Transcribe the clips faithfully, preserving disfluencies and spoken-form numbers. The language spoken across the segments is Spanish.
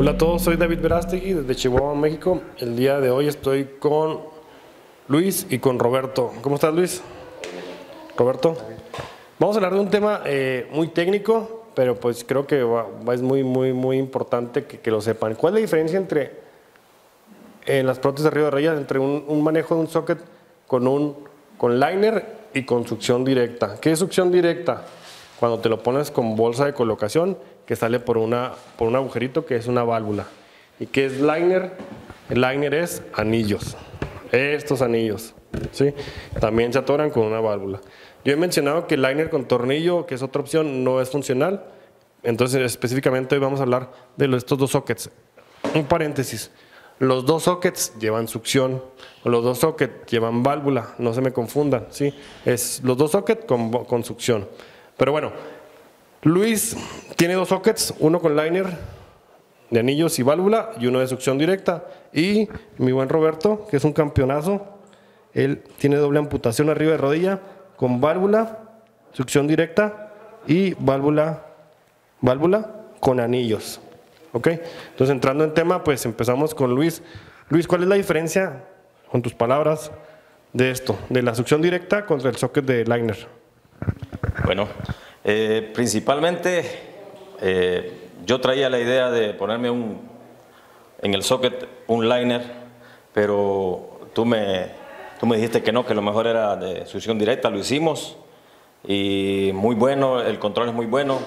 Hola a todos, soy David Verástegui desde Chihuahua, México. El día de hoy estoy con Luis y con Roberto. ¿Cómo estás, Luis? Roberto. Vamos a hablar de un tema eh, muy técnico, pero pues creo que va, va, es muy, muy, muy importante que, que lo sepan. ¿Cuál es la diferencia entre eh, las prótesis de arriba de rayas, entre un, un manejo de un socket con un con liner y con succión directa? ¿Qué es succión directa? Cuando te lo pones con bolsa de colocación que sale por, una, por un agujerito que es una válvula. ¿Y qué es liner? El liner es anillos, estos anillos, ¿sí? También se atoran con una válvula. Yo he mencionado que el liner con tornillo, que es otra opción, no es funcional. Entonces específicamente hoy vamos a hablar de estos dos sockets. Un paréntesis, los dos sockets llevan succión, los dos sockets llevan válvula, no se me confundan, ¿sí? Es los dos sockets con, con succión. Pero bueno, Luis tiene dos sockets, uno con liner de anillos y válvula y uno de succión directa. Y mi buen Roberto, que es un campeonazo, él tiene doble amputación arriba de rodilla con válvula, succión directa y válvula, válvula con anillos. ¿Ok? Entonces, entrando en tema, pues empezamos con Luis. Luis, ¿cuál es la diferencia, con tus palabras, de esto, de la succión directa contra el socket de liner? Bueno, eh, principalmente eh, yo traía la idea de ponerme un, en el socket un liner, pero tú me, tú me dijiste que no, que lo mejor era de succión directa, lo hicimos y muy bueno, el control es muy bueno.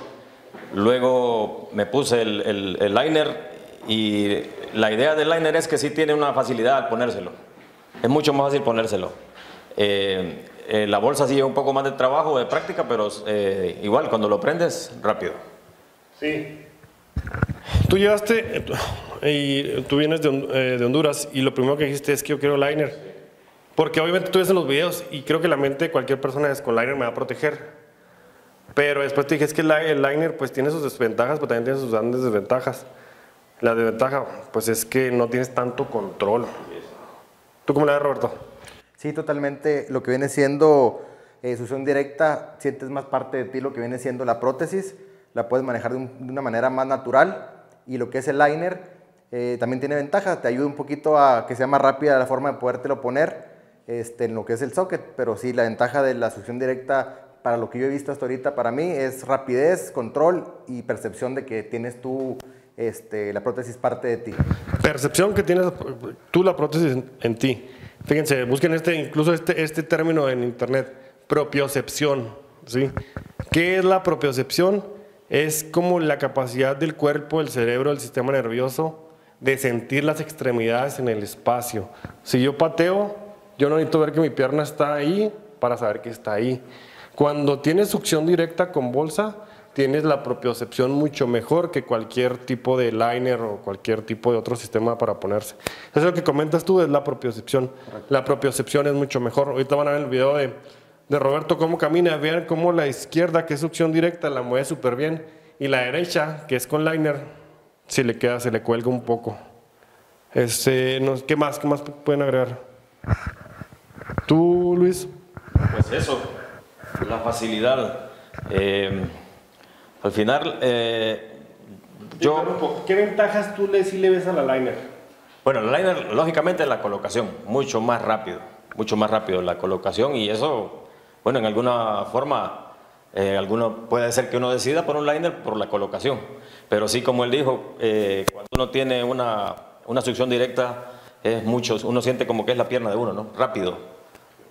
Luego me puse el, el, el liner y la idea del liner es que sí tiene una facilidad al ponérselo, es mucho más fácil ponérselo. Eh, Eh, la bolsa sí lleva un poco más de trabajo, de práctica, pero eh, igual cuando lo prendes, rápido. Sí. Tú llegaste, y tú vienes de, eh, de Honduras, y lo primero que dijiste es que yo quiero liner. Porque obviamente tú ves en los videos, y creo que la mente de cualquier persona es con liner me va a proteger. Pero después te dije, es que el liner pues tiene sus desventajas, pero también tiene sus grandes desventajas. La desventaja, pues es que no tienes tanto control. ¿Tú cómo la ves, Roberto? Sí, totalmente. Lo que viene siendo eh, succión directa, sientes más parte de ti lo que viene siendo la prótesis, la puedes manejar de, un, de una manera más natural, y lo que es el liner eh, también tiene ventajas, te ayuda un poquito a que sea más rápida la forma de podértelo poner este, en lo que es el socket, pero sí, la ventaja de la succión directa, para lo que yo he visto hasta ahorita, para mí, es rapidez, control y percepción de que tienes tú este, la prótesis parte de ti. Percepción que tienes tú la prótesis en, en ti. Fíjense, busquen este, incluso este, este término en internet, propiocepción, ¿sí? ¿Qué es la propiocepción? Es como la capacidad del cuerpo, el cerebro, el sistema nervioso de sentir las extremidades en el espacio. Si yo pateo, yo no necesito ver que mi pierna está ahí para saber que está ahí. Cuando tienes succión directa con bolsa, tienes la propiocepción mucho mejor que cualquier tipo de liner o cualquier tipo de otro sistema para ponerse. Eso es lo que comentas tú, es la propiocepción. Correcto. La propiocepción es mucho mejor. Ahorita van a ver el video de, de Roberto cómo camina. Vean cómo la izquierda, que es succión directa, la mueve súper bien. Y la derecha, que es con liner, si le queda, se le cuelga un poco. Este, no, ¿qué más? ¿Qué más pueden agregar? ¿Tú, Luis? Pues eso, la facilidad. Eh, Al final, eh, yo... ¿Qué ventajas tú le, sí le ves a la liner? Bueno, la liner, lógicamente, la colocación, mucho más rápido, mucho más rápido la colocación, y eso, bueno, en alguna forma, eh, alguno, puede ser que uno decida por un liner por la colocación, pero sí, como él dijo, eh, cuando uno tiene una, una succión directa, es mucho, uno siente como que es la pierna de uno, ¿no? Rápido.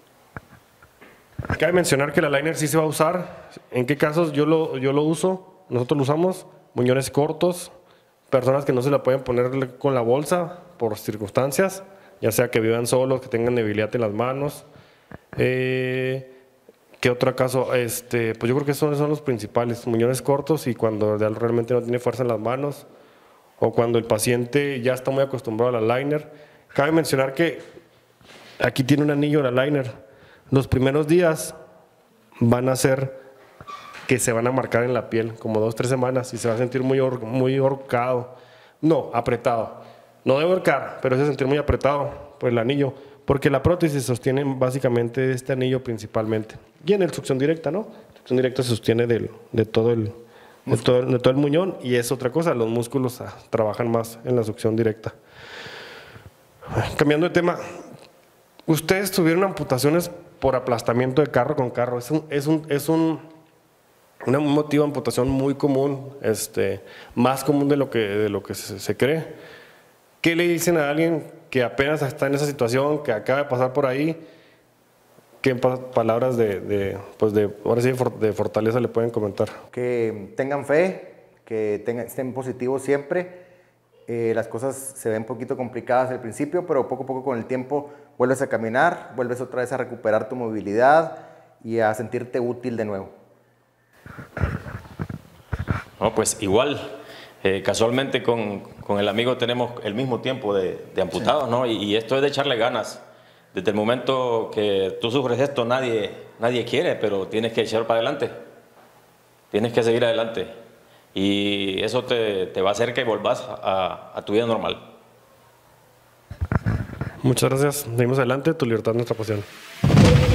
Cabe mencionar que la liner sí se va a usar. ¿En qué casos yo lo, yo lo uso? Nosotros lo usamos, muñones cortos, personas que no se la pueden poner con la bolsa por circunstancias, ya sea que vivan solos, que tengan debilidad en las manos. Eh, ¿Qué otro caso? Este, pues yo creo que esos son los principales, muñones cortos y cuando realmente no tiene fuerza en las manos, o cuando el paciente ya está muy acostumbrado a la liner. Cabe mencionar que aquí tiene un anillo la liner. Los primeros días van a ser que se van a marcar en la piel, como dos, tres semanas, y se va a sentir muy, muy ahorcado. No, apretado. No debe ahorcar, pero se va a sentir muy apretado por el anillo, porque la prótesis sostiene básicamente este anillo principalmente. Y en el succión directa, ¿no? La succión directa se sostiene del, de todo el, de todo, de todo el muñón, y es otra cosa, los músculos ah, trabajan más en la succión directa. Cambiando de tema, ustedes tuvieron amputaciones por aplastamiento de carro con carro. Es un, es un, es un, un motivo de amputación muy común, este, más común de lo que, de lo que se, se cree. ¿Qué le dicen a alguien que apenas está en esa situación, que acaba de pasar por ahí? ¿Qué palabras de, de, pues de, ahora sí, de fortaleza le pueden comentar? Que tengan fe, que tengan, estén positivos siempre. Eh, las cosas se ven un poquito complicadas al principio, pero poco a poco con el tiempo vuelves a caminar, vuelves otra vez a recuperar tu movilidad y a sentirte útil de nuevo. No, pues igual, eh, casualmente con, con el amigo tenemos el mismo tiempo de, de amputados, sí. ¿no? Y, y esto es de echarle ganas. Desde el momento que tú sufres esto, nadie, nadie quiere, pero tienes que echar para adelante. Tienes que seguir adelante. Y eso te, te va a hacer que volvás a, a tu vida normal. Muchas gracias. Seguimos adelante. Tu libertad es nuestra pasión.